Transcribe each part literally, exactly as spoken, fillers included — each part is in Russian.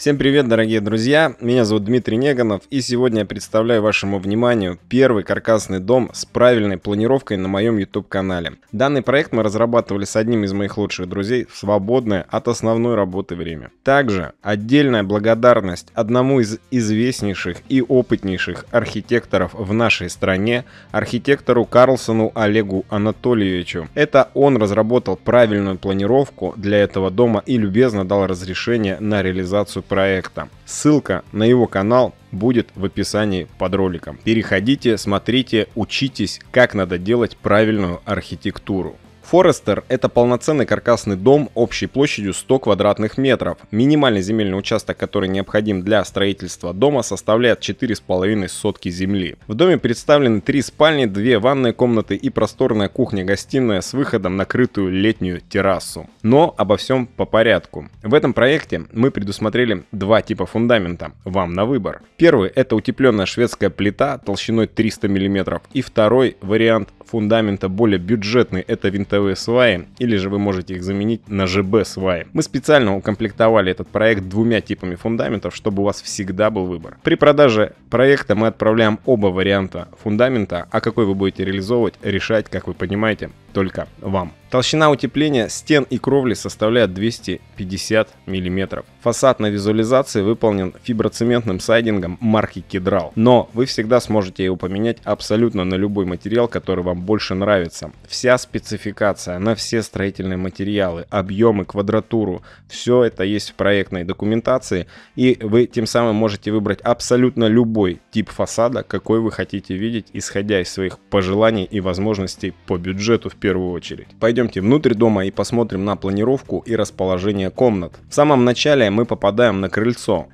Всем привет, дорогие друзья! Меня зовут Дмитрий Неганов, и сегодня я представляю вашему вниманию первый каркасный дом с правильной планировкой на моем YouTube-канале. Данный проект мы разрабатывали с одним из моих лучших друзей в свободное от основной работы время. Также отдельная благодарность одному из известнейших и опытнейших архитекторов в нашей стране, архитектору Карлсону Олегу Анатольевичу. Это он разработал правильную планировку для этого дома и любезно дал разрешение на реализацию проекта. Ссылка на его канал будет в описании под роликом. Переходите, смотрите, учитесь, как надо делать правильную архитектуру. Форестер — это полноценный каркасный дом общей площадью сто квадратных метров. Минимальный земельный участок, который необходим для строительства дома, составляет четыре с половиной сотки земли. В доме представлены три спальни, две ванные комнаты и просторная кухня-гостиная с выходом на крытую летнюю террасу. Но обо всем по порядку. В этом проекте мы предусмотрели два типа фундамента. Вам на выбор. Первый — это утепленная шведская плита толщиной триста миллиметров. И второй вариант фундамента более бюджетный — это винтовые сваи, или же вы можете их заменить на ЖБ сваи. Мы специально укомплектовали этот проект двумя типами фундаментов, чтобы у вас всегда был выбор. При продаже проекта мы отправляем оба варианта фундамента, а какой вы будете реализовывать, решать, как вы понимаете, только вам. Толщина утепления стен и кровли составляет двести пятьдесят миллиметров. Фасад на визуализации выполнен фиброцементным сайдингом марки Кедрал. Но вы всегда сможете его поменять абсолютно на любой материал, который вам больше нравится. Вся спецификация на все строительные материалы, объемы, квадратуру, все это есть в проектной документации. И вы тем самым можете выбрать абсолютно любой тип фасада, какой вы хотите видеть, исходя из своих пожеланий и возможностей по бюджету в первую очередь. Пойдемте внутрь дома и посмотрим на планировку и расположение комнат. В самом начале мы попадаем на крыльцо.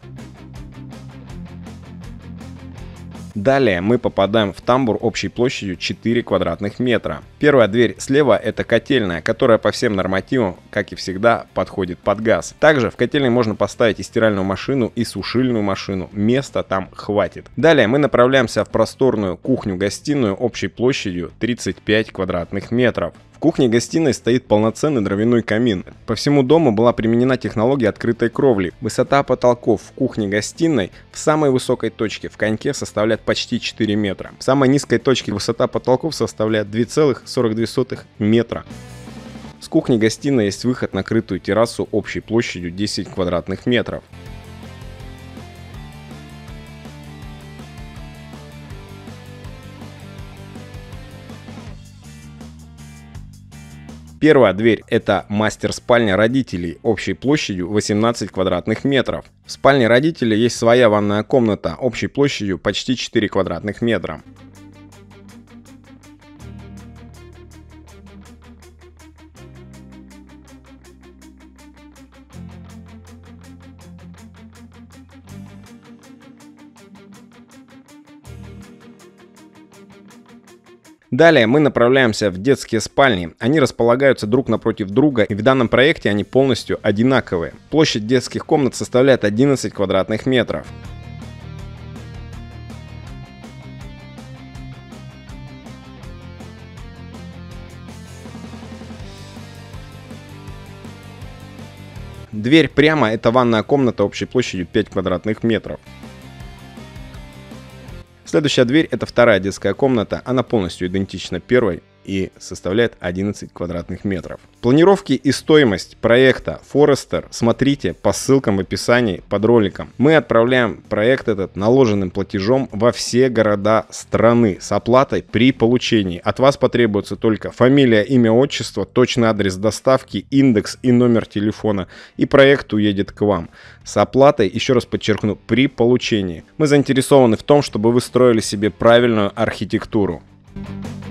Далее мы попадаем в тамбур общей площадью четыре квадратных метра. Первая дверь слева — это котельная, которая по всем нормативам, как и всегда, подходит под газ. Также в котельной можно поставить и стиральную машину, и сушильную машину. Места там хватит. Далее мы направляемся в просторную кухню-гостиную общей площадью тридцать пять квадратных метров. В кухне-гостиной стоит полноценный дровяной камин. По всему дому была применена технология открытой кровли. Высота потолков в кухне-гостиной в самой высокой точке в коньке составляет почти четыре метра. В самой низкой точке высота потолков составляет две целых сорок две сотых метра. С кухни-гостиной есть выход на крытую террасу общей площадью десять квадратных метров. Первая дверь — это мастер-спальня родителей общей площадью восемнадцать квадратных метров. В спальне родителей есть своя ванная комната общей площадью почти четыре квадратных метра. Далее мы направляемся в детские спальни. Они располагаются друг напротив друга, и в данном проекте они полностью одинаковые. Площадь детских комнат составляет одиннадцать квадратных метров. Дверь прямо — это ванная комната общей площадью пять квадратных метров. Следующая дверь — это вторая детская комната, она полностью идентична первой и составляет одиннадцать квадратных метров. Планировки и стоимость проекта Форестер смотрите по ссылкам в описании под роликом. Мы отправляем проект этот наложенным платежом во все города страны с оплатой при получении. От вас потребуется только фамилия, имя, отчество, точный адрес доставки, индекс и номер телефона, и проект уедет к вам. С оплатой, еще раз подчеркну, при получении. Мы заинтересованы в том, чтобы вы строили себе правильную архитектуру.